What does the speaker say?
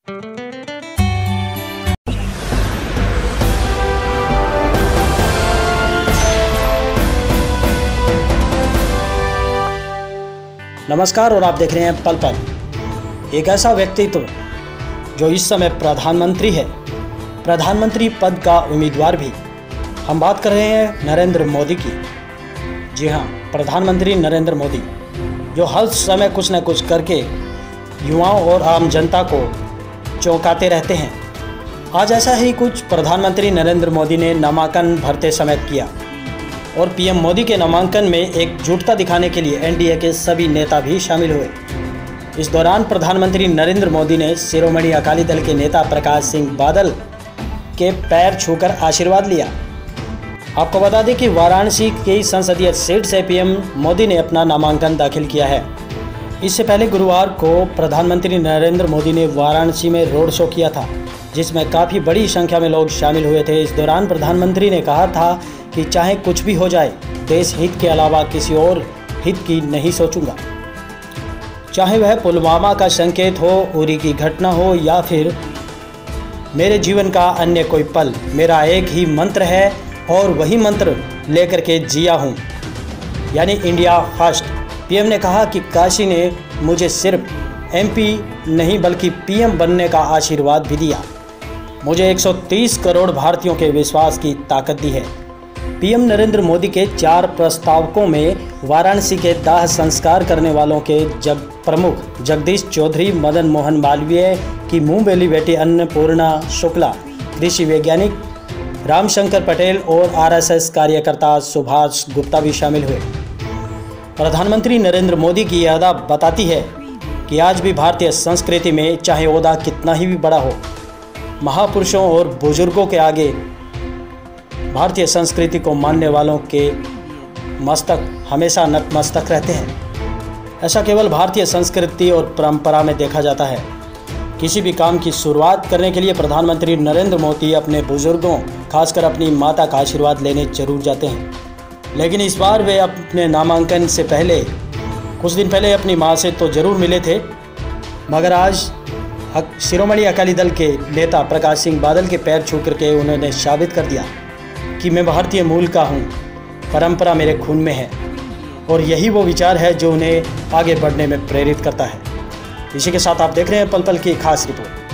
नमस्कार और आप देख रहे हैं पल पल। एक ऐसा व्यक्तित्व जो इस समय प्रधानमंत्री है, प्रधानमंत्री पद का उम्मीदवार भी। हम बात कर रहे हैं नरेंद्र मोदी की। जी हाँ, प्रधानमंत्री नरेंद्र मोदी जो हर समय कुछ न कुछ करके युवाओं और आम जनता को चौंकाते रहते हैं। आज ऐसा ही कुछ प्रधानमंत्री नरेंद्र मोदी ने नामांकन भरते समय किया और पीएम मोदी के नामांकन में एकजुटता दिखाने के लिए एनडीए के सभी नेता भी शामिल हुए। इस दौरान प्रधानमंत्री नरेंद्र मोदी ने शिरोमणि अकाली दल के नेता प्रकाश सिंह बादल के पैर छूकर आशीर्वाद लिया। आपको बता दें कि वाराणसी की संसदीय सीट से पीएम मोदी ने अपना नामांकन दाखिल किया है। इससे पहले गुरुवार को प्रधानमंत्री नरेंद्र मोदी ने वाराणसी में रोड शो किया था, जिसमें काफ़ी बड़ी संख्या में लोग शामिल हुए थे। इस दौरान प्रधानमंत्री ने कहा था कि चाहे कुछ भी हो जाए, देश हित के अलावा किसी और हित की नहीं सोचूंगा। चाहे वह पुलवामा का संकेत हो, उरी की घटना हो या फिर मेरे जीवन का अन्य कोई पल, मेरा एक ही मंत्र है और वही मंत्र लेकर के जिया हूँ, यानी इंडिया फर्स्ट। पीएम ने कहा कि काशी ने मुझे सिर्फ एमपी नहीं बल्कि पीएम बनने का आशीर्वाद भी दिया। मुझे 130 करोड़ भारतीयों के विश्वास की ताकत दी है। पीएम नरेंद्र मोदी के 4 प्रस्तावकों में वाराणसी के दाह संस्कार करने वालों के प्रमुख जगदीश चौधरी, मदन मोहन मालवीय की मुंह बेली बेटी अन्नपूर्णा शुक्ला, कृषि वैज्ञानिक रामशंकर पटेल और आरएसएस कार्यकर्ता सुभाष गुप्ता भी शामिल हुए। प्रधानमंत्री नरेंद्र मोदी की यह अदा बताती है कि आज भी भारतीय संस्कृति में चाहे ओहदा कितना ही भी बड़ा हो, महापुरुषों और बुजुर्गों के आगे भारतीय संस्कृति को मानने वालों के मस्तक हमेशा नतमस्तक रहते हैं। ऐसा केवल भारतीय संस्कृति और परंपरा में देखा जाता है। किसी भी काम की शुरुआत करने के लिए प्रधानमंत्री नरेंद्र मोदी अपने बुजुर्गों, खासकर अपनी माता का आशीर्वाद लेने जरूर जाते हैं। लेकिन इस बार वे अपने नामांकन से पहले कुछ दिन पहले अपनी मां से तो ज़रूर मिले थे, मगर आज शिरोमणि अकाली दल के नेता प्रकाश सिंह बादल के पैर छू करके उन्होंने साबित कर दिया कि मैं भारतीय मूल का हूँ, परंपरा मेरे खून में है और यही वो विचार है जो उन्हें आगे बढ़ने में प्रेरित करता है। इसी के साथ आप देख रहे हैं पल पल की खास रिपोर्ट।